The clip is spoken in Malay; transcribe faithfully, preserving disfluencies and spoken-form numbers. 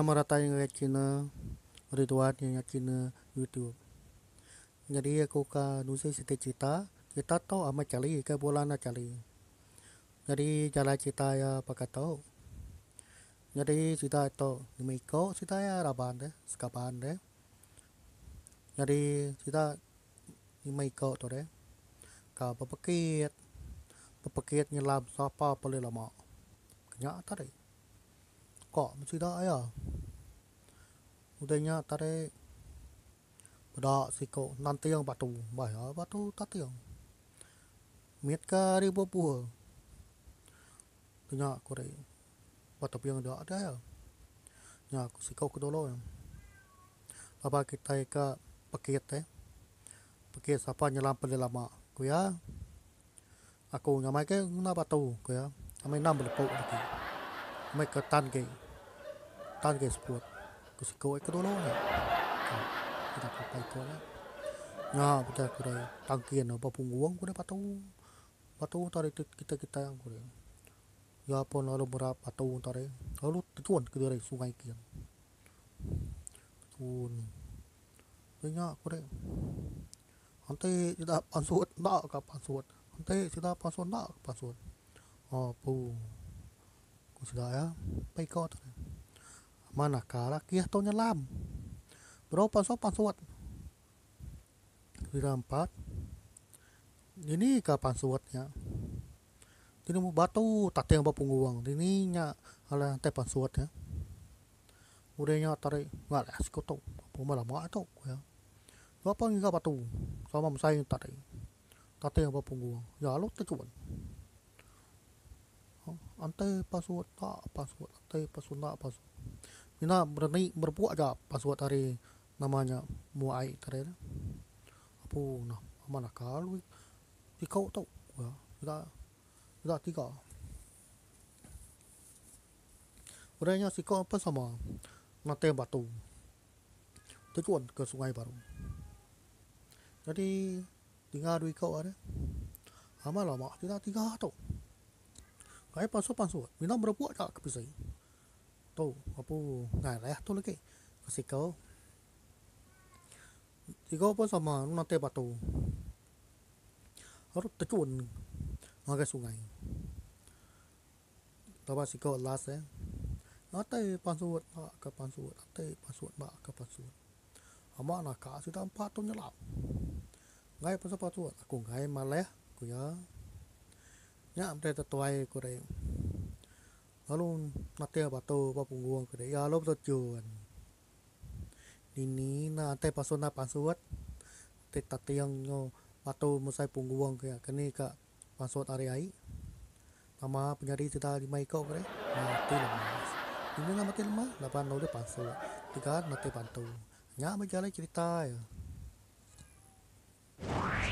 Nama ratanya Cina ritualnya Cina YouTube. Jadi aku ka nulis cerita kita tahu ama cari ke bola na cari. Jadi jalan cerita ya pakai tahu. Jadi cerita itu Miko cerita ya raban deh, sekapan deh. Jadi cerita Miko tu deh. Ka papakit, papakit nyelam sapa boleh lama. Kenyak tadi. Kok cerita ya. Udahnya tadi pada siko nanti yang batu, bahaya batu tati yang. Miet ka ribu buah. Kenyak kore. Batu yang ada ada ya. Ya siko ke dulu ya. Apa kita ka paket eh. Paket sapa nyelam boleh lama. Kuya. Aku ngamai ke na batu kuya. Amai nam berlepuk lagi. Amai ke tan ke. Tan ke sport. Kusiko ke dulu ya. Kita pakai ko na. Ya kita kure tangkian apa pungguang kure batu. Batu tadi kita kita yang kure. Ya pun lalu berapa batu tadi. Lalu tujuan ke dari sungai kian. Tujuan. Banyak kure. Nanti tidak pansut nak ke pansut. Nanti tidak pansut nak ke pansut. Oh pu. Ku sudah ya. Pai ko tadi. Mana kala kia tu nyelam. Bro pansut pansut. Tidak empat. Ini ke pansutnya. Ini mau batu tak yang berpungguang. Ini nya ala teh pansutnya. Udahnya tarik nggak lah sekutu. Pemalah mak itu ya. Apa ni batu sama saya tarik. Tak yang berpungguang. Ya lu tercuan. Ante pansut tak pansut. Ante pansut tak pansut. Ini berani berbuat aja pansut hari namanya muai tadi. Apa nah mana kalau di kau tu ya kita kita tiga. Udahnya si kau apa sama nanti batu. Tujuan ke sungai baru. Jadi tinggal dua kau ada. Ama lama kita tiga tu. Kayak pansut pansut. Minum berbuat tak kepisai. Tu apa ngai lah tu lagi. Kasih kau. Tiga pun sama nanti batu. Harus terjun ke sungai. Tapi si kau last eh. Nanti pansut nak ke pansut. Nanti pansut nak ke pansut. Ama nak kasih tempat tu nyelam. Ngai pansut pansut. Aku ngai malah aku ya. Nya amde tertuai aku deh. Lalu nanti batu papungguang aku deh. Ya lalu terjun. Ini nanti pansut nak pansut. Tetapi yang batu musai pungguang kaya kini ka pansut ari-ai. Nama penyari kita lima ikut kare. Mati lemas. Ini nama mati lemas. Lapan lalu pansut. Tiga nanti bantu. Nya berjalan cerita ya.